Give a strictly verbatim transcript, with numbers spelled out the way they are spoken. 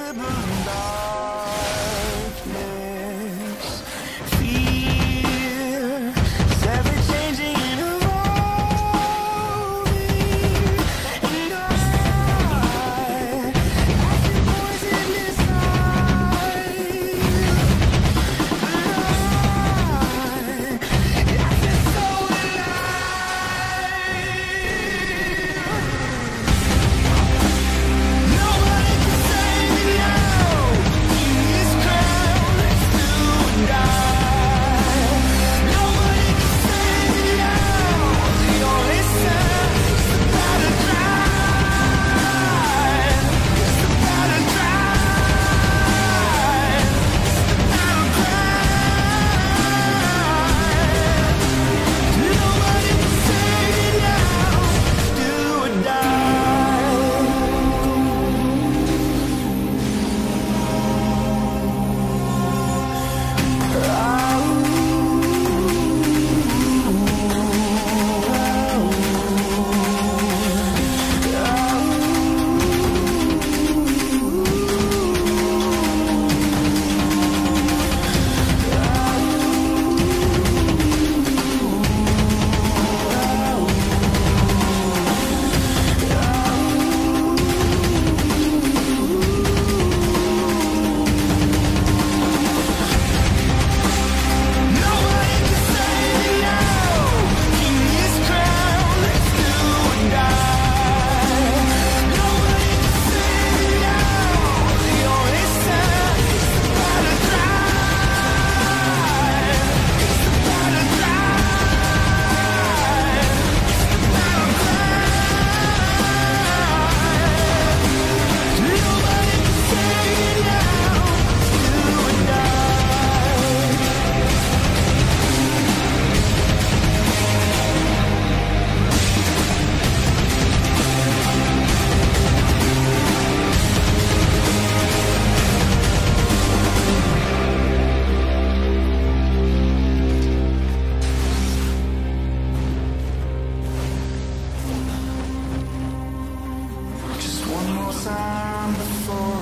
invisible darkness. Fear is ever changing and evolving, and I, I feel poison inside. I, I feel so alive. Nobody can save me now. In this crowd, let's do or die. Nobody can save me now. The only sound is the battle cry. It's the battle cry. It's the battle cry. Nobody can save me now. Do or die. Nobody can save me now. In this crowd, let's do or die. Nobody can save me now. The only sound is the battle cry. It's the battle cry. It's the battle cry. Nobody can save me now. Do or die. Just one more time before